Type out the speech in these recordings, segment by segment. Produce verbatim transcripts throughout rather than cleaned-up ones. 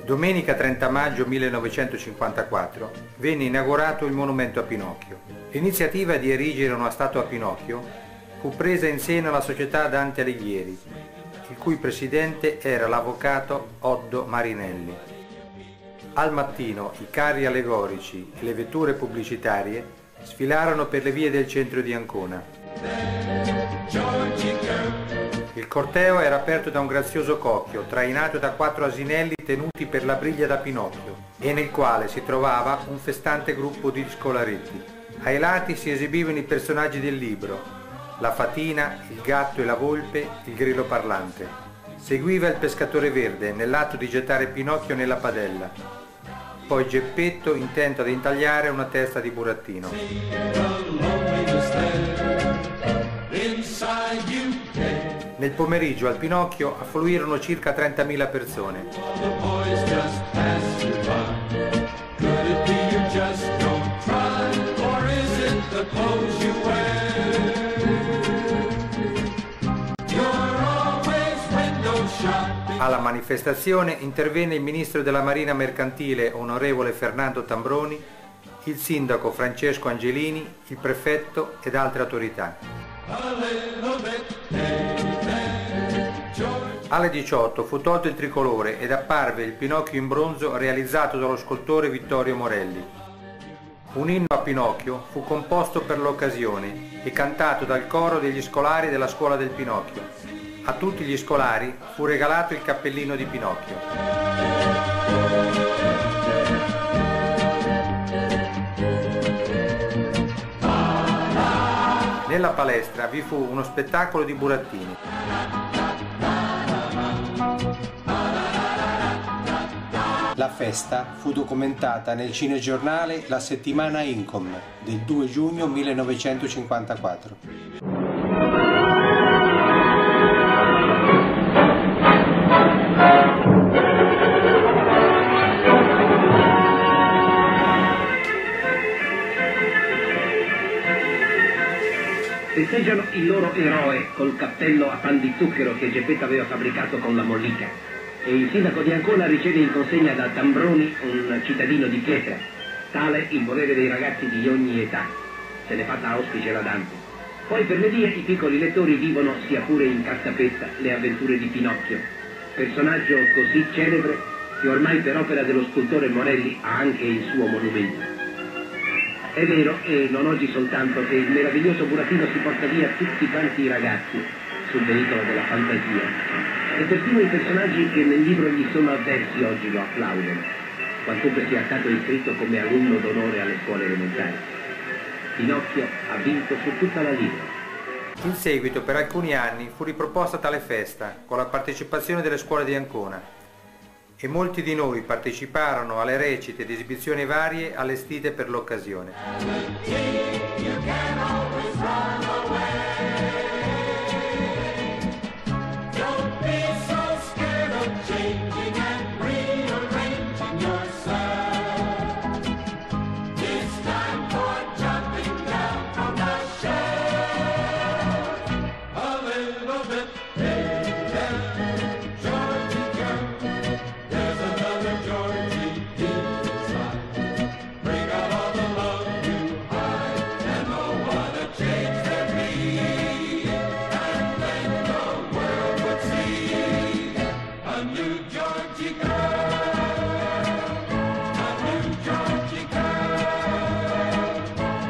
Domenica trenta maggio millenovecentocinquantaquattro venne inaugurato il monumento a Pinocchio. L'iniziativa di erigere una statua a Pinocchio fu presa in seno alla società Dante Alighieri, il cui presidente era l'avvocato Oddo Marinelli. Al mattino i carri allegorici e le vetture pubblicitarie sfilarono per le vie del centro di Ancona. Il corteo era aperto da un grazioso cocchio, trainato da quattro asinelli tenuti per la briglia da Pinocchio, e nel quale si trovava un festante gruppo di scolaretti. Ai lati si esibivano i personaggi del libro: la fatina, il gatto e la volpe, il grillo parlante. Seguiva il pescatore verde nell'atto di gettare Pinocchio nella padella, poi Geppetto intento ad intagliare una testa di burattino. Nel pomeriggio al Pinocchio affluirono circa trentamila persone. Alla manifestazione intervenne il ministro della Marina Mercantile, onorevole Fernando Tambroni, il sindaco Francesco Angelini, il prefetto ed altre autorità. Alle diciotto fu tolto il tricolore ed apparve il Pinocchio in bronzo realizzato dallo scultore Vittorio Morelli. Un inno a Pinocchio fu composto per l'occasione e cantato dal coro degli scolari della scuola del Pinocchio. A tutti gli scolari fu regalato il cappellino di Pinocchio. Nella palestra vi fu uno spettacolo di burattini. La festa fu documentata nel cinegiornale La Settimana Incom del due giugno millenovecentocinquantaquattro. Festeggiano il loro eroe col cappello a pan di zucchero che Geppetto aveva fabbricato con la mollica, e il sindaco di Ancona riceve in consegna da Tambroni un cittadino di pietra, tale il volere dei ragazzi di ogni età. Se ne fatta auspice la Dante. Poi per le vie i piccoli lettori vivono, sia pure in cartapesta, le avventure di Pinocchio, personaggio così celebre che ormai per opera dello scultore Morelli ha anche il suo monumento. È vero, e non oggi soltanto, che il meraviglioso burattino si porta via tutti quanti i ragazzi sul veicolo della fantasia, e persino i personaggi che nel libro gli sono avversi oggi lo applaudono, quantunque sia stato iscritto come alunno d'onore alle scuole elementari. Pinocchio ha vinto su tutta la linea. In seguito, per alcuni anni, fu riproposta tale festa con la partecipazione delle scuole di Ancona, e molti di noi parteciparono alle recite ed esibizioni varie allestite per l'occasione.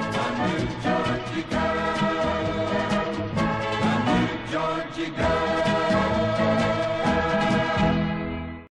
Georgie girl.